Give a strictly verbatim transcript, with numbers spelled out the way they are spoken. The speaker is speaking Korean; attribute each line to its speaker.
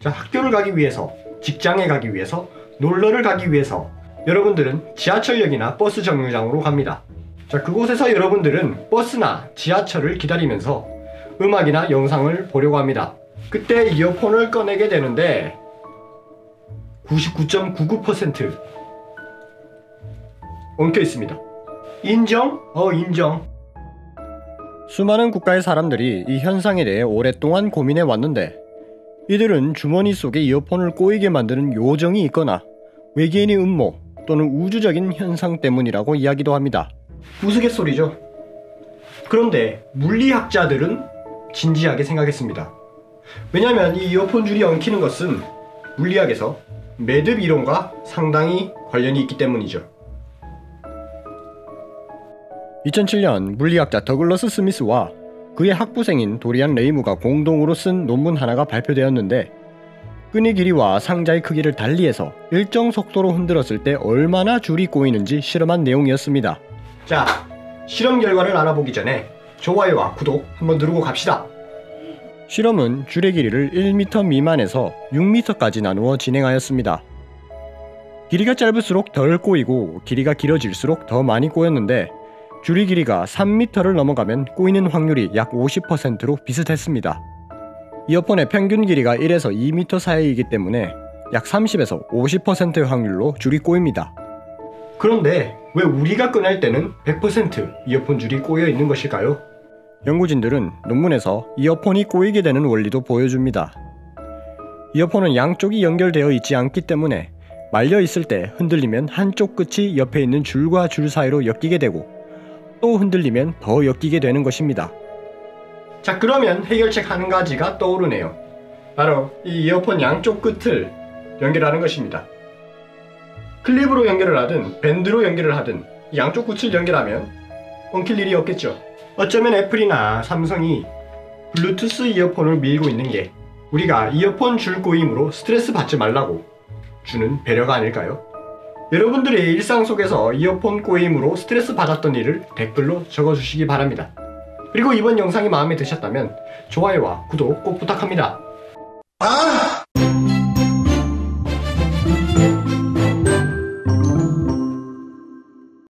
Speaker 1: 자, 학교를 가기 위해서, 직장에 가기 위해서, 놀러를 가기 위해서 여러분들은 지하철역이나 버스 정류장으로 갑니다. 자, 그곳에서 여러분들은 버스나 지하철을 기다리면서 음악이나 영상을 보려고 합니다. 그때 이어폰을 꺼내게 되는데 구십구 점 구구 퍼센트 엉켜 있습니다. 인정? 어, 인정. 수많은 국가의 사람들이 이 현상에 대해 오랫동안 고민해 왔는데, 이들은 주머니 속에 이어폰을 꼬이게 만드는 요정이 있거나 외계인의 음모 또는 우주적인 현상 때문이라고 이야기도 합니다. 우스갯소리죠. 그런데 물리학자들은 진지하게 생각했습니다. 왜냐하면 이 이어폰 줄이 엉키는 것은 물리학에서 매듭 이론과 상당히 관련이 있기 때문이죠. 이천칠 년 물리학자 더글러스 스미스와 그의 학부생인 도리안 레이무가 공동으로 쓴 논문 하나가 발표되었는데, 끈의 길이와 상자의 크기를 달리해서 일정 속도로 흔들었을 때 얼마나 줄이 꼬이는지 실험한 내용이었습니다. 자, 실험 결과를 알아보기 전에 좋아요와 구독 한번 누르고 갑시다. 실험은 줄의 길이를 일 미터 미만에서 육 미터까지 나누어 진행하였습니다. 길이가 짧을수록 덜 꼬이고 길이가 길어질수록 더 많이 꼬였는데, 줄의 길이가 삼 미터를 넘어가면 꼬이는 확률이 약 오십 퍼센트로 비슷했습니다. 이어폰의 평균 길이가 일에서 이 미터 사이이기 때문에 약 삼십에서 오십 퍼센트의 확률로 줄이 꼬입니다. 그런데 왜 우리가 꺼낼 때는 백 퍼센트 이어폰 줄이 꼬여 있는 것일까요? 연구진들은 논문에서 이어폰이 꼬이게 되는 원리도 보여줍니다. 이어폰은 양쪽이 연결되어 있지 않기 때문에 말려 있을 때 흔들리면 한쪽 끝이 옆에 있는 줄과 줄 사이로 엮이게 되고, 또 흔들리면 더 엮이게 되는 것입니다. 자, 그러면 해결책 한 가지가 떠오르네요. 바로 이 이어폰 양쪽 끝을 연결하는 것입니다. 클립으로 연결을 하든 밴드로 연결을 하든 양쪽 끝을 연결하면 엉킬 일이 없겠죠. 어쩌면 애플이나 삼성이 블루투스 이어폰을 밀고 있는 게 우리가 이어폰 줄 꼬임으로 스트레스 받지 말라고 주는 배려가 아닐까요? 여러분들의 일상 속에서 이어폰 꼬임으로 스트레스 받았던 일을 댓글로 적어주시기 바랍니다. 그리고 이번 영상이 마음에 드셨다면 좋아요와 구독 꼭 부탁합니다. 아!